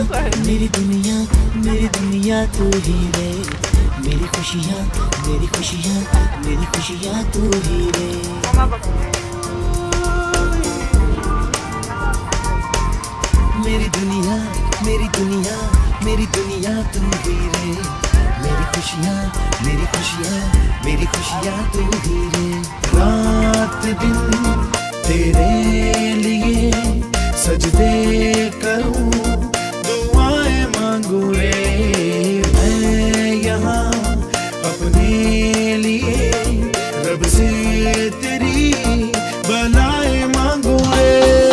मेरी दुनिया तू ही रे, मेरी खुशियाँ तू ही रे। मेरी दुनिया तू ही रे, मेरी खुशियाँ तू ही रे। रात दिन तेरे लिए सजदे करूं, दुआएं मांगू रे। मैं यहाँ अपने लिए रब से तेरी भलाई मांगू रे।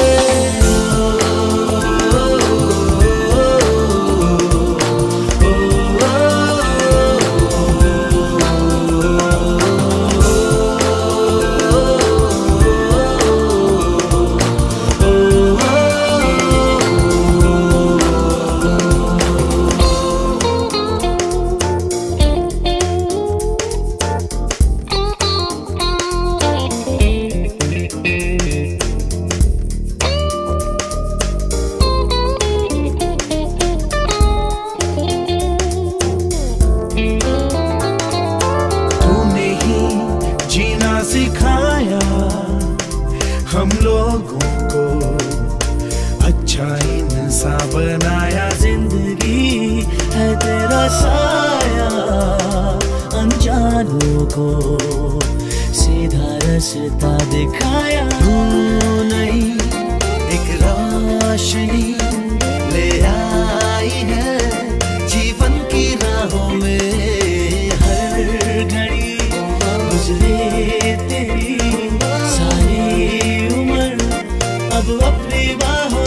सिखाया हम लोगों को, अच्छा इंसान बनाया। जिंदगी है तेरा साया, अनजानों को सीधा रास्ता दिखाया। तू नहीं एक रोशनी ले आई है जीवन की राहों में। हर घड़ी गुजरे तेरी सारी उम्र अब अपनी बाहों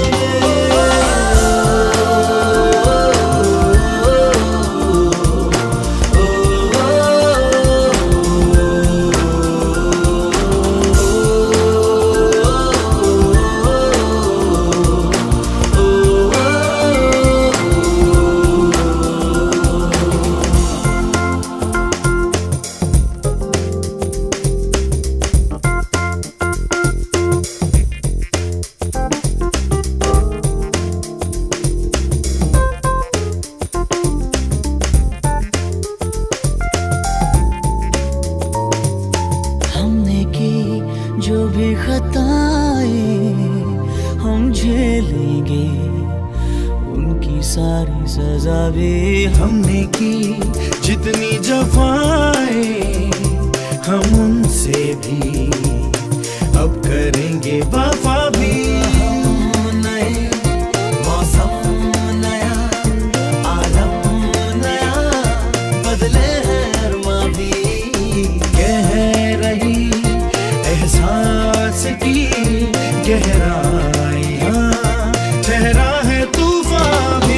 जो भी खताएं हम झेलेंगे, उनकी सारी सजा भी हमने की। जितनी जफाएं हम उनसे भी अब करेंगे वफा भी। नए मौसम नया, आलम नया, बदले हैं अरमा भी। कह रही एहसास की गहराइयाँ, ठहरा है तूफान भी।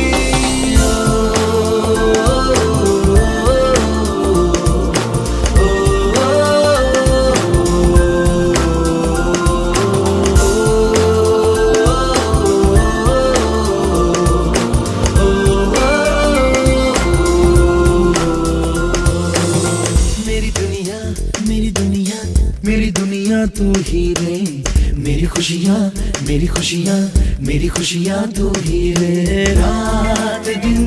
मेरी दुनिया तू ही रे, मेरी खुशियाँ तू ही रे। रात दिन